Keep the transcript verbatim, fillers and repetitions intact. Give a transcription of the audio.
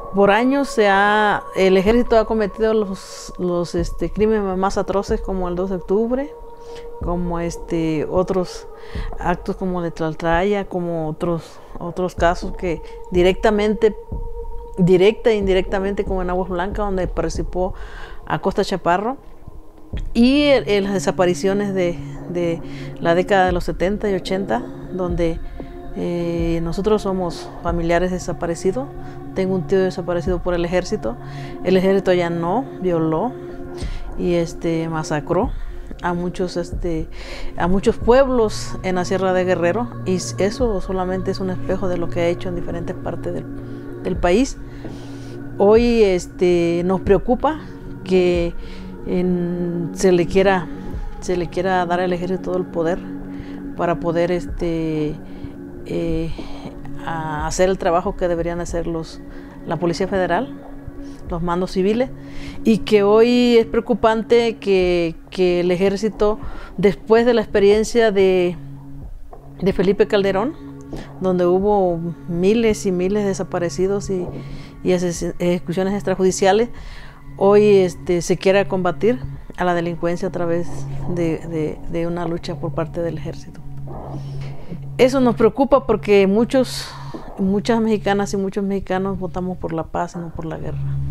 Por años se ha, el ejército ha cometido los, los este, crímenes más atroces como el dos de octubre, como este, otros actos como de Tlaltraya, como otros, otros casos que directamente, directa e indirectamente como en Aguas Blancas, donde participó Acosta Chaparro, y el, el, las desapariciones de, de la década de los setenta y ochenta, donde eh, nosotros somos familiares desaparecidos. Tengo un tío desaparecido por el ejército. El ejército ya no violó y este, masacró a muchos, este, a muchos pueblos en la Sierra de Guerrero, y eso solamente es un espejo de lo que ha hecho en diferentes partes del, del país. Hoy este, nos preocupa que en, se, le quiera, se le quiera dar al ejército todo el poder para poder este, eh, a hacer el trabajo que deberían hacer los, la Policía Federal, los mandos civiles, y que hoy es preocupante que, que el ejército, después de la experiencia de, de Felipe Calderón, donde hubo miles y miles de desaparecidos y, y ejecuciones extrajudiciales, hoy este, se quiera combatir a la delincuencia a través de, de, de una lucha por parte del ejército. Eso nos preocupa porque muchos, muchas mexicanas y muchos mexicanos votamos por la paz y no por la guerra.